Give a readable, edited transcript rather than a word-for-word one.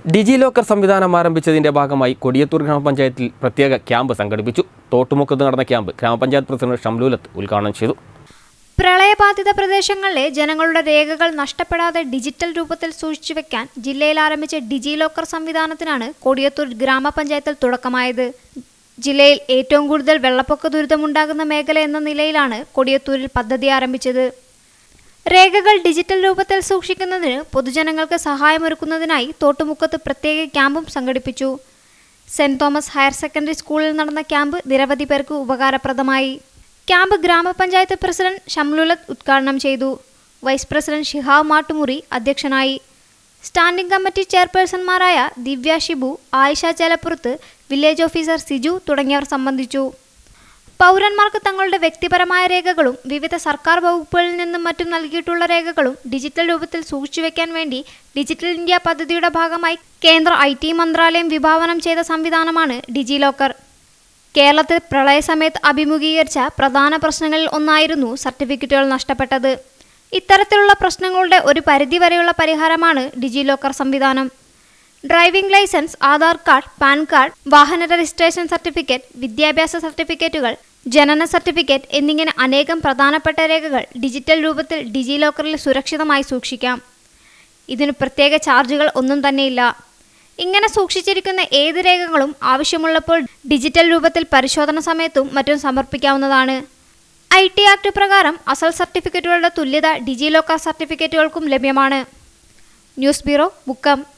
DigiLocker സംവിധാനം ആരംഭിച്ചതിന്റെ ഭാഗമായി കൊടിയത്തൂർ ഗ്രാമപഞ്ചായത്തിൽ പ്രത്യേക ക്യാമ്പ് സംഘടിപ്പിച്ചു. തോട്ടുമുക്കത്ത് നടന്ന ക്യാമ്പ് ഗ്രാമപഞ്ചായത്ത് പ്രസിഡന്റ് ഷംലൂലത്ത് ഉദ്ഘാടനം ചെയ്തു. പ്രളയബാധിത പ്രദേശങ്ങളിലെ ജനങ്ങളുടെ രേഖകൾ നഷ്ടപ്പെടാതെ ഡിജിറ്റൽ രൂപത്തിൽ സൂക്ഷിച്ചുവെക്കാൻ ജില്ലയിൽ ആരംഭിച്ച ഡിജിലോക്കർ സംവിധാനത്തിനാണ് കൊടിയത്തൂർ ഗ്രാമപഞ്ചായത്തിൽ തുടക്കമായത്. ജില്ലയിൽ ഏറ്റവും കൂടുതൽ വെള്ളപ്പൊക്ക ദുരിതമുണ്ടാകുന്ന മേഖല എന്ന നിലയിലാണ് കൊടിയത്തൂരിൽ പദ്ധതി ആരംഭിച്ചത്. രേഖകൾ ഡിജിറ്റൽ രൂപത്തിൽ സൂക്ഷിക്കുന്നതിന് പൊതുജനങ്ങൾക്ക് സഹായമൊരുക്കുന്നതിനായി തോട്ടുമുക്കത്ത് പ്രത്യേക ക്യാമ്പും സംഘടിപ്പിച്ചു. സെന്റ് തോമസ് ഹയർ സെക്കൻഡറി സ്കൂളിൽ നടന്ന ക്യാമ്പ് നിരവധി പേർക്ക് ഉപകാരപ്രദമായി. ക്യാമ്പ് ഗ്രാമപഞ്ചായത്ത് പ്രസിഡന്റ് ഷംലൂലത്ത് ഉദ്ഘാടനം ചെയ്തു. വൈസ് പ്രസിഡന്റ് ഷിഹാബ് മാട്ടുമുറി അധ്യക്ഷനായി. സ്റ്റാൻഡിംഗ് കമ്മിറ്റി ചെയർപേഴ്സൺമാരായ ദിവ്യ ഷിബു, ആയിഷ ചേലപ്പുറത്ത്, വില്ലേജ് ഓഫീസർ സിജു തുടങ്ങിയവർ സംബന്ധിച്ചു. പൗരന്മാർക്ക് തങ്ങളുടെ വ്യക്തിപരമായ രേഖകളും വിവിധ സർക്കാർ വകുപ്പുകളിൽ നിന്നും മറ്റും നൽകിയിട്ടുള്ള രേഖകളും ഡിജിറ്റൽ രൂപത്തിൽ സൂക്ഷിച്ചുവെക്കാൻ വേണ്ടി ഡിജിറ്റൽ ഇന്ത്യ പദ്ധതിയുടെ ഭാഗമായി കേന്ദ്ര IT മന്ത്രാലയം വിഭാവനം ചെയ്ത സംവിധാനമാണ് ഡിജിലോക്കർ. കേരളത്തിൽ പ്രളയസമയത്ത് അഭിമുഖീകരിച്ച പ്രധാന പ്രശ്നങ്ങളിൽ ഒന്നായിരുന്നു സർട്ടിഫിക്കറ്റുകൾ നഷ്ടപ്പെട്ടത്. ഇത്തരത്തിലുള്ള പ്രശ്നങ്ങളുടെ ഒരു പരിധിവരെയുള്ള പരിഹാരമാണ് ഡിജിലോക്കർ സംവിധാനം. Driving licence, Aadhaar card, PAN card, വാഹന രജിസ്ട്രേഷൻ സർട്ടിഫിക്കറ്റ്, വിദ്യാഭ്യാസ സർട്ടിഫിക്കറ്റുകൾ, ജനന സർട്ടിഫിക്കറ്റ് എന്നിങ്ങനെ അനേകം പ്രധാനപ്പെട്ട രേഖകൾ ഡിജിറ്റൽ രൂപത്തിൽ ഡിജിലോക്കറിൽ സുരക്ഷിതമായി സൂക്ഷിക്കാം. ഇതിന് പ്രത്യേക ചാർജുകൾ ഒന്നും തന്നെയില്ല. ഇങ്ങനെ സൂക്ഷിച്ചിരിക്കുന്ന ഏത് രേഖകളും ആവശ്യമുള്ളപ്പോൾ ഡിജിറ്റൽ രൂപത്തിൽ പരിശോധന സമയത്തും മറ്റും സമർപ്പിക്കാവുന്നതാണ്. IT ആക്ട് പ്രകാരം അസൽ സർട്ടിഫിക്കറ്റുകളുടെ തുല്യത ഡിജിലോക്കർ സർട്ടിഫിക്കറ്റുകൾക്കും ലഭ്യമാണ്. News bureau, Mukkam.